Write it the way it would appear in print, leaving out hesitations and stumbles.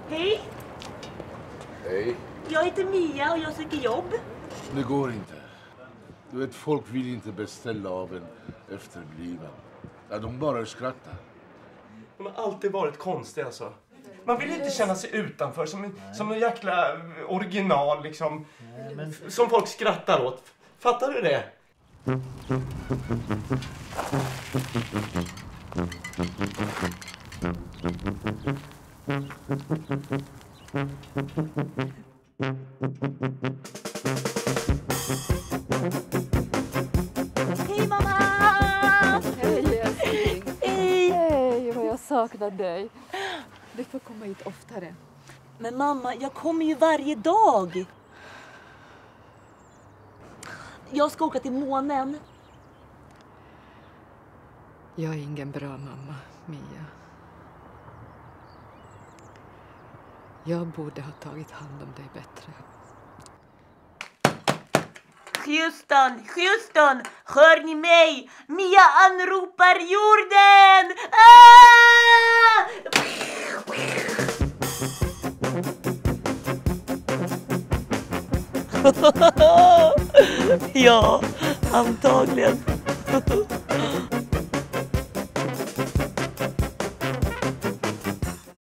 Hej! Hej. Jag heter Mia och jag söker jobb. Det går inte. Du vet, folk vill inte beställa av en efterbliven. Ja, de bara skrattar. De har alltid varit konstiga alltså. Man vill inte känna sig utanför som en jäkla original liksom. Som folk skrattar åt. Fattar du det? Hej mamma! Hej älskling. Hej! Hej, vad jag saknar dig. Du får komma hit oftare. Men mamma, jag kommer ju varje dag. Jag ska åka till månen. Jag är ingen bra mamma, Mia. Jag borde ha tagit hand om dig bättre. Houston, hör ni mig? Mia anropar jorden! Ah! Ja, antagligen.